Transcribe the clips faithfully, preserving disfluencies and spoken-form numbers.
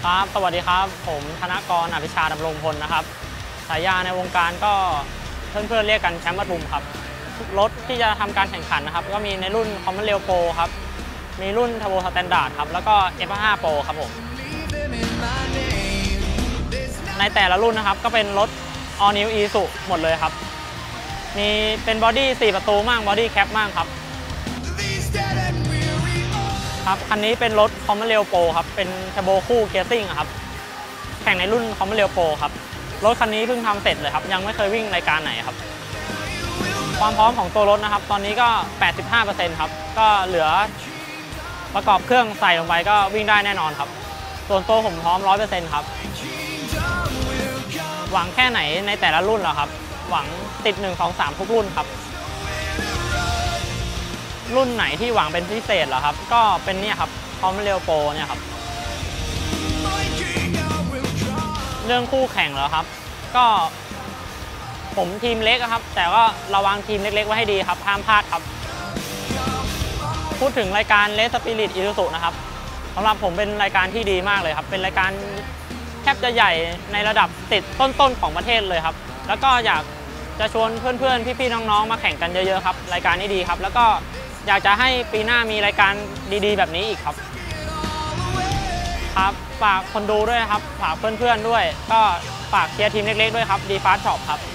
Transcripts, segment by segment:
ครับสวัสดีครับผมธนกรอภิชาดำรงพลนะครับฉายาในวงการก็เพื่อนๆเรียกกันแชมป์ปทุมครับรถที่จะทำการแข่งขันนะครับก็มีในรุ่นคอมมอนเรลโปรครับมีรุ่นเทอร์โบสแตนดาร์ดครับแล้วก็ เอฟ ห้า Pro ครับผมในแต่ละรุ่นนะครับก็เป็นรถ All New Isuzu หมดเลยครับมีเป็นบอดี้สี่ประตูมั่งบอดี้แคปมั่งครับครับคันนี้เป็นรถคอมมอนเรลโปรครับเป็นเทอร์โบคู่เกียร์ซิ่งครับแข่งในรุ่นคอมมอนเรลโปรครับรถคันนี้เพิ่งทำเสร็จเลยครับยังไม่เคยวิ่งรายการไหนครับความพร้อมของตัวรถนะครับตอนนี้ก็ แปดสิบห้าเปอร์เซ็นต์ ครับก็เหลือประกอบเครื่องใส่ลงไปก็วิ่งได้แน่นอนครับส่วนตัวผมพร้อม ร้อยเปอร์เซ็นต์ ครับหวังแค่ไหนในแต่ละรุ่นเหรอครับหวังติดหนึ่ง สอง สามทุกรุ่นครับรุ่นไหนที่หวังเป็นพิเศษเหรอครับก็เป็นเนี่ยครับคอมมอนเรลโปรเนี่ยครับเรื่องคู่แข่งเหรอครับก็ผมทีมเล็กครับแต่ก็ระวังทีมเล็กๆไว้ให้ดีครับห้ามพลาดครับพูดถึงรายการเลสสปิริตอิซูซุนะครับสำหรับผมเป็นรายการที่ดีมากเลยครับเป็นรายการแทบจะใหญ่ในระดับติดต้นๆของประเทศเลยครับแล้วก็อยากจะชวนเพื่อนๆพี่ๆน้องๆมาแข่งกันเยอะๆครับรายการนี้ดีครับแล้วก็อยากจะให้ปีหน้ามีรายการดีๆแบบนี้อีกครับครับฝากคนดูด้วยครับฝากเพื่อนๆด้วยก็ฝากเชียร์ทีมเล็กๆด้วยครับดีฟาสช็อปครับ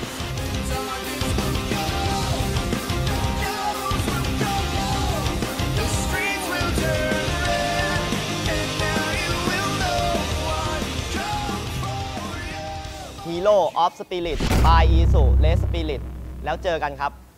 ฮีโร่ออฟสปิริตบายอีซูเลสสปิริตแล้วเจอกันครับ